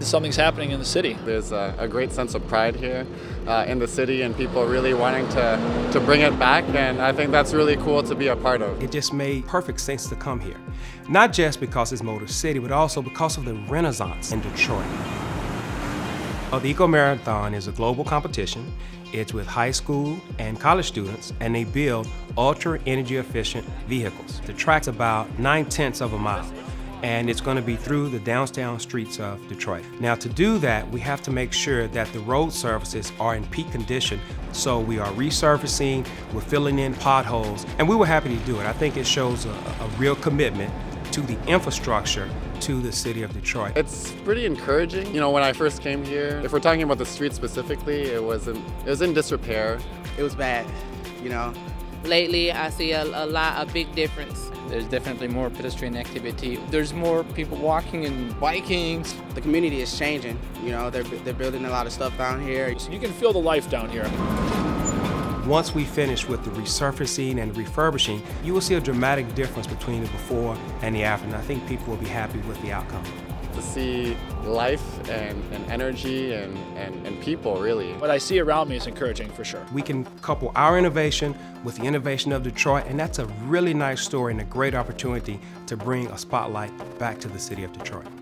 Something's happening in the city. There's a great sense of pride here in the city, and people really wanting to bring it back, and I think that's really cool to be a part of. It just made perfect sense to come here. Not just because it's Motor City, but also because of the renaissance in Detroit. The Eco Marathon is a global competition. It's with high school and college students, and they build ultra energy efficient vehicles. The track's about 9/10 of a mile, and it's going to be through the downtown streets of Detroit. Now, to do that, we have to make sure that the road surfaces are in peak condition. So we are resurfacing, we're filling in potholes, and we were happy to do it. I think it shows a real commitment to the infrastructure to the city of Detroit. It's pretty encouraging. You know, when I first came here, if we're talking about the street specifically, it was in disrepair. It was bad, you know. Lately, I see a big difference. There's definitely more pedestrian activity. There's more people walking and biking. The community is changing. You know, they're building a lot of stuff down here. So you can feel the life down here. Once we finish with the resurfacing and refurbishing, you will see a dramatic difference between the before and the after, and I think people will be happy with the outcome. To see life and energy and people, really. What I see around me is encouraging for sure. We can couple our innovation with the innovation of Detroit, and that's a really nice story and a great opportunity to bring a spotlight back to the city of Detroit.